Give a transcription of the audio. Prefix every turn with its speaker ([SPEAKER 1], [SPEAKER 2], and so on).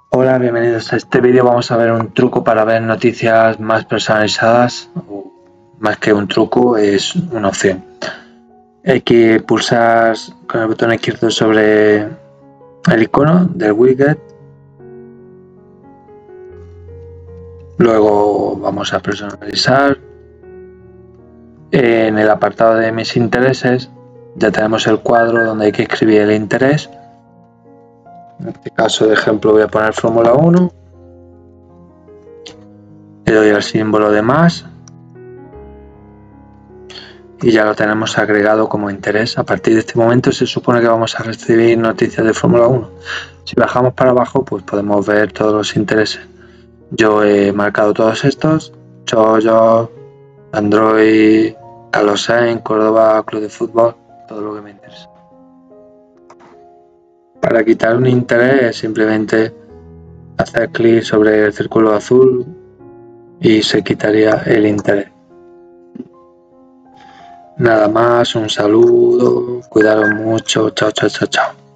[SPEAKER 1] Hola, bienvenidos a este vídeo. Vamos a ver un truco para ver noticias más personalizadas. Más que un truco, es una opción. Hay que pulsar con el botón izquierdo sobre el icono del widget. Luego vamos a personalizar. En el apartado de mis intereses ya tenemos el cuadro donde hay que escribir el interés. En este caso de ejemplo voy a poner Fórmula 1. Le doy al símbolo de más y ya lo tenemos agregado como interés. A partir de este momento se supone que vamos a recibir noticias de Fórmula 1. Si bajamos para abajo, pues podemos ver todos los intereses. Yo he marcado todos estos: Chollo, Android, Carlos Sainz, Córdoba, Club de Fútbol, todo lo que me interesa. Para quitar un interés, simplemente hacer clic sobre el círculo azul y se quitaría el interés. Nada más, un saludo, cuidaros mucho, chao, chao, chao, chao.